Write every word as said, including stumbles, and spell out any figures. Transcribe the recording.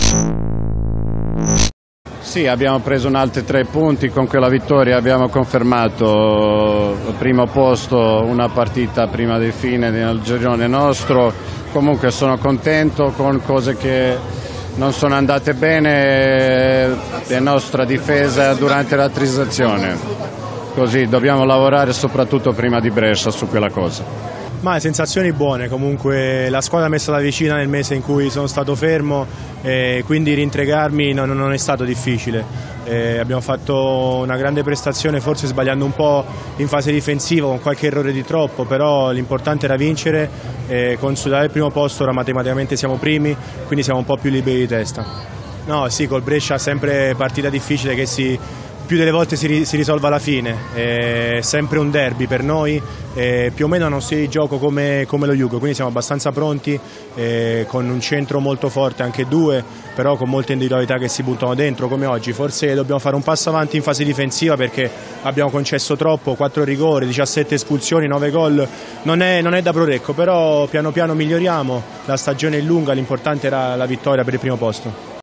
Sì, abbiamo preso un altri tre punti, con quella vittoria abbiamo confermato il primo posto, una partita prima di fine del girone nostro. Comunque sono contento con cose che non sono andate bene, la nostra difesa durante la transizione, così dobbiamo lavorare soprattutto prima di Brescia su quella cosa. Ma sensazioni buone, comunque la squadra mi è stata vicina nel mese in cui sono stato fermo e quindi reintegrarmi non, non è stato difficile. E abbiamo fatto una grande prestazione, forse sbagliando un po' in fase difensiva con qualche errore di troppo, però l'importante era vincere e consolidare il primo posto. Ora matematicamente siamo primi, quindi siamo un po' più liberi di testa. No, sì, col Brescia sempre partita difficile che si... più delle volte si, si risolve alla fine, è sempre un derby per noi, e più o meno non si gioca come, come lo Jugo, quindi siamo abbastanza pronti, eh, con un centro molto forte, anche due, però con molte individualità che si buttano dentro come oggi. Forse dobbiamo fare un passo avanti in fase difensiva perché abbiamo concesso troppo, quattro rigori, diciassette espulsioni, nove gol, non è, non è da prorecco, però piano piano miglioriamo, la stagione è lunga, l'importante era la vittoria per il primo posto.